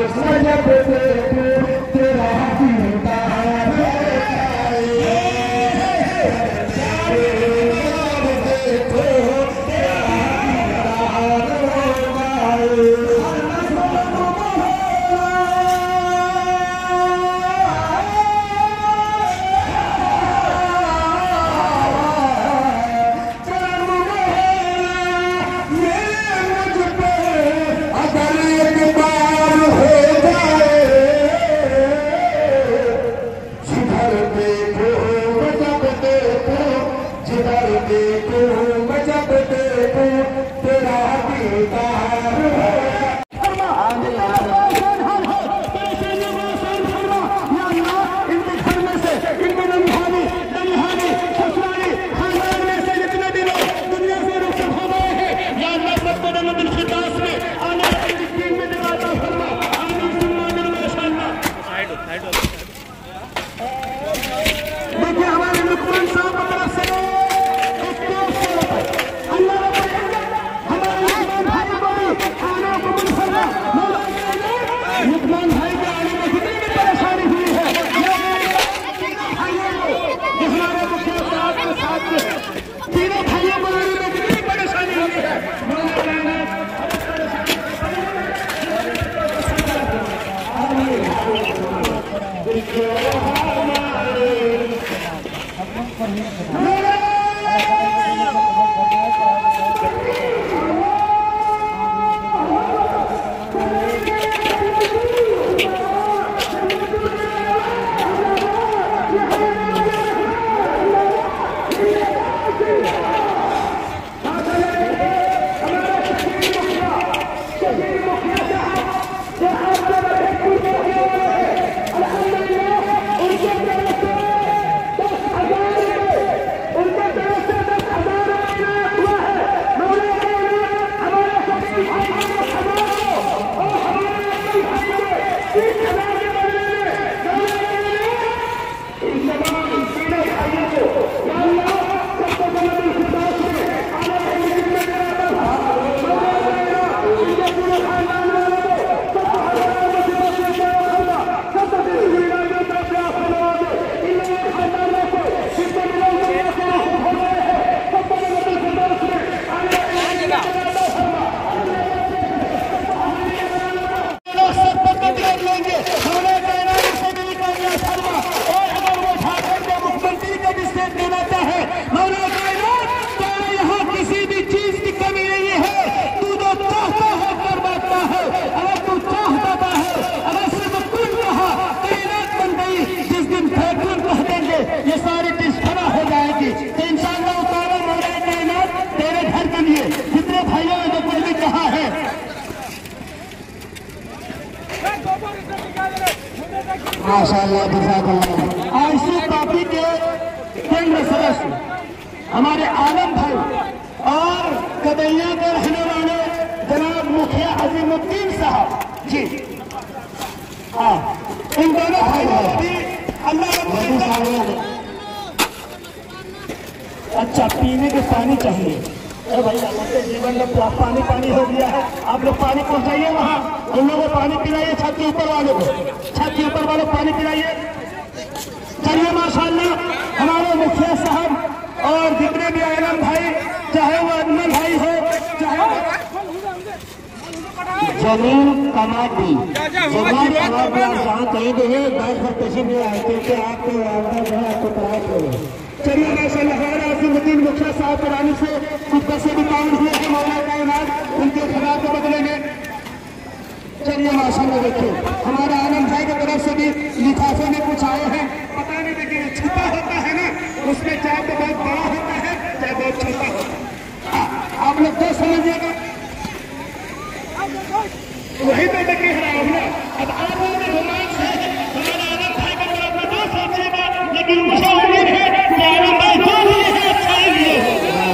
माशाअल्लाह। ऐसी पार्टी के केंद्र सदस्य हमारे आलम भाई और कदैया के रहने वाले जनाब मुखिया अजीमुद्दीन साहब जी, इन दोनों भाइयों की अल्लाह अच्छा पीने के पानी चाहिए। अरे भाई हमारे जीवन में पानी पानी हो गया है, आप लोग पानी पहुंचाइए वहाँ, उन लोगों को पानी पिलाइए, छत के ऊपर वालों को, छत के ऊपर वालों को पानी पिलाइए। चलिए माशाअल्लाह हमारे मुखिया साहब और जितने भी आलम भाई, चाहे वो अजमल भाई हो, चाहे जमीन कमाती जहाँ कहीं भी है बैठ कर किसी भी आए क्योंकि आपके आपको तलाश हो। चलिए माशाअल्लाह हमारे अजीमुद्दीन मुखिया साहब करानी से कुछ पैसे भी काउंट हुए हैं, मौला का इनाम उनके खिलाफ को बदलेंगे। चलिए माशाअल्लाह देखिए हमारे आलम भाई की तरफ से भी लिफाफे में कुछ आए हैं, पता नहीं लेकिन छोटा होता है ना, उसमें चाहे तो बहुत बड़ा होता है चाहे बहुत छोटा होता है, आप लोग तो समझिएगा। वही तो मैं कह रहा हूँ ना, अब आप लोगों ने रोमांच है हमारे आलम भाई की तरफ में जो सोचिएगा, लेकिन मुझे उम्मीद है कि आलम भाई जो लिए है अच्छा ही लिए है।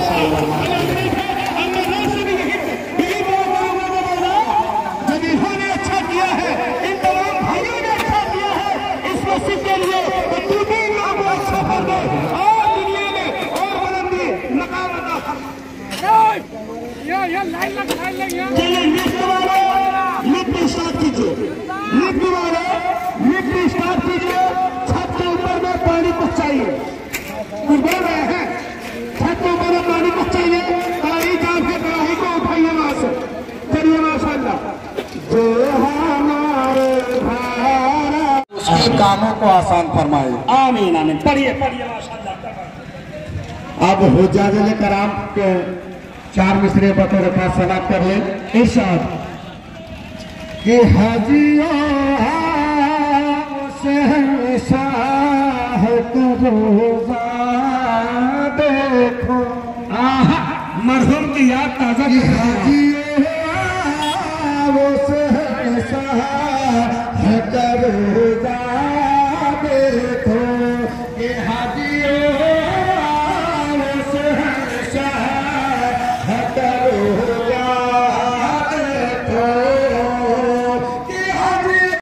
जिन्होंने अच्छा किया है, इन तमाम भाइयों ने अच्छा किया है, इस मस्जिद के लिए तो तू भी लोग अच्छा कर दे और दुनिया में और बुलंदी मकाम अता कर। चलिए लिफ्ट वाले लिफ्ट स्टार्ट कीजिए। सबके कामों को आसान फरमाए। आमीन आमीन। पढ़िए पढ़िए माशाअल्लाह। अब हुज्जाज कराम के 4 मिसरे बतौर खास समाप्त कर ले। इरशाद कि हाजियों से शाह करोजा देखो मरहूम की याद ताजा की। हाजियों से शाह करोजा